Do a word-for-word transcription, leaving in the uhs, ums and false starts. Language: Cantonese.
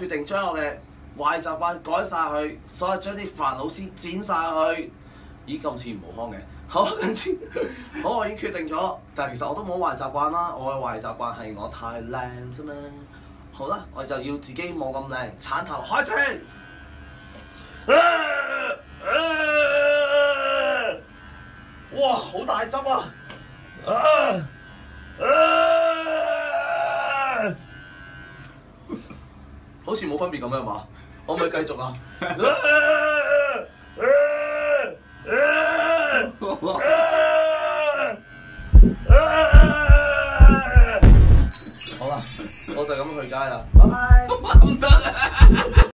決定將我嘅壞習慣改晒佢，所以將啲煩惱絲剪晒佢。咦，咁似吳浩康嘅。好，跟住好，我已經決定咗，但係其實我都冇壞習慣啦。我嘅壞習慣係我太靚啫嘛。好啦，我就要自己冇咁靚，鏟頭開始。啊啊、哇！好大汁啊！啊啊、好似冇分別咁樣嘛？可唔可以繼續啊？啊